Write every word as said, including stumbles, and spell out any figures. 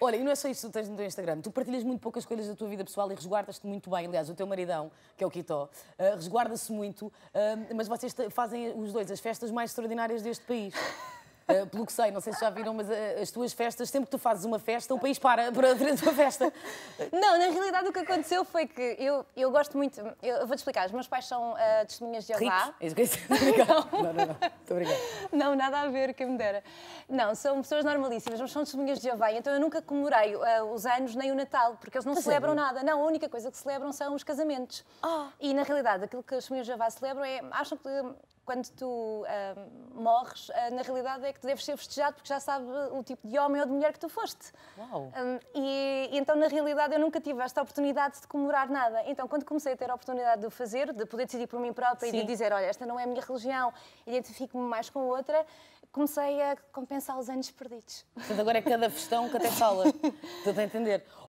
Olha, e não é só isso que tu tens no teu Instagram. Tu partilhas muito poucas coisas da tua vida pessoal e resguardas-te muito bem. Aliás, o teu maridão, que é o Quito, uh, resguarda-se muito, uh, mas vocês fazem os dois as festas mais extraordinárias deste país. Uh, pelo que sei, não sei se já viram, mas uh, as tuas festas, sempre que tu fazes uma festa, o país para para ver a tua festa. Não, na realidade o que aconteceu foi que eu, eu gosto muito, eu, eu vou-te explicar, os meus pais são uh, testemunhas de Jeová. Ricos? É isso que eu ia dizer. Não, não, não, estou obrigada. Não, nada a ver, quem me dera. Não, são pessoas normalíssimas, mas são testemunhas de Jeová, então eu nunca comemorei uh, os anos nem o Natal, porque eles não Mas celebram é nada. Não, a única coisa que celebram são os casamentos. Ah. E na realidade aquilo que as testemunhas de Jeová celebram é, acham que quando tu uh, morres, uh, na realidade é que tu deves ser festejado porque já sabe o tipo de homem ou de mulher que tu foste. Uau. Um, e, e então, na realidade, eu nunca tive esta oportunidade de comemorar nada. Então, quando comecei a ter a oportunidade de o fazer, de poder decidir por mim própria Sim. e de dizer, olha, esta não é a minha religião, identifico-me mais com outra, comecei a compensar os anos perdidos. Portanto, agora é cada festão que até fala. Estou a entender.